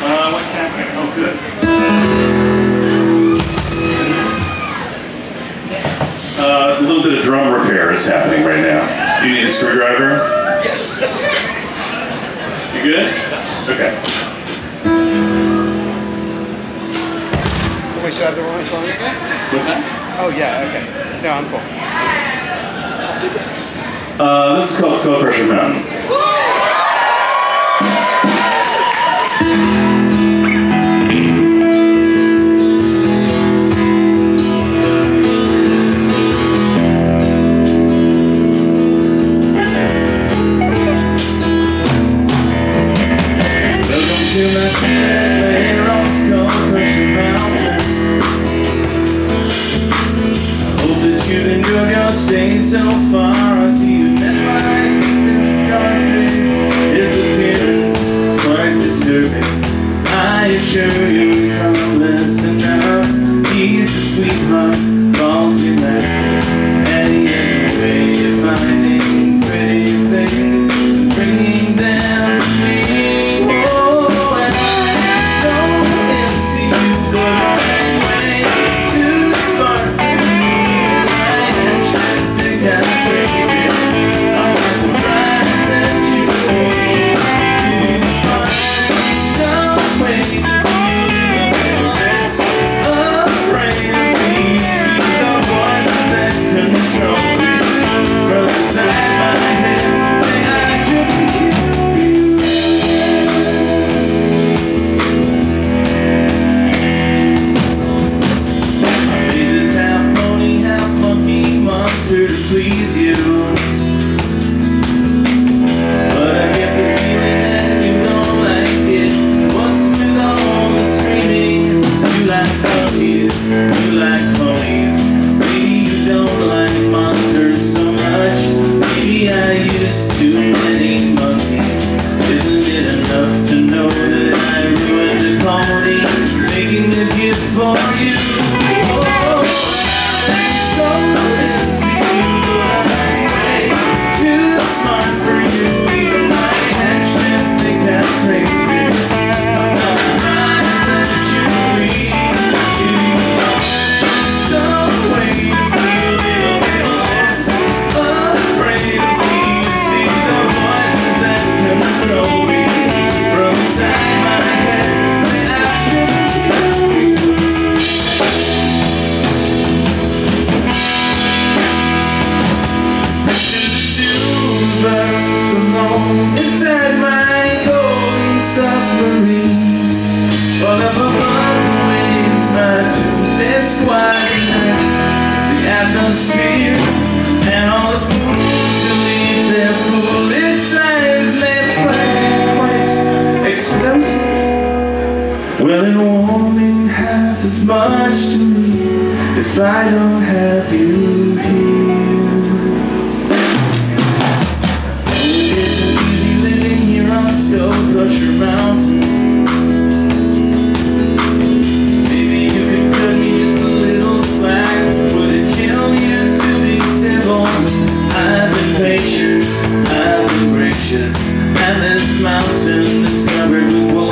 What's happening? Oh, good. A little bit of drum repair is happening right now. Do you need a screwdriver? Yes. You good? Okay. Wait, do I have the wrong song again? What's that? Oh, yeah, okay. No, I'm cool. This is called Skullcrusher Mountain. Welcome to my here on Skullcrusher Mountain. Hope that you've enjoyed your stay so far. I see you met my assistant Scarface. His appearance is quite disturbing. I assure you he's harmless enough. He's a sweetheart, calls me laughter, and he has a way of finding pretty things and bringing them to me. Whoa, and I'm so into you, but I'm way too smart for you. To please you, but I get the feeling that you don't like it. What's with all the screaming? You like puppies, you like ponies. Maybe you don't like monsters so much. Maybe I used too many monkeys. Isn't it enough to know that I ruined a pony making a gift for you? Oh, I'm so into you, but I'm way too smart for you. Even my henchmen think I'm crazy. I'm not surprised that you read. You are some way to be a little bit less afraid of me. You see the voices that control me from inside my head. Say I shouldn't kill you. Alone inside my golden submarine, all up above the waves, my doomsday squad ignites the atmosphere, and all the fools who lead their foolish lives may find quite explosive. Well, it won't mean half as much to me if I don't have you here. Skullcrusher Mountain. Maybe you could cut me just a little slack. Would it kill you to be civil? I've been patient, I've been gracious, and this mountain is covered with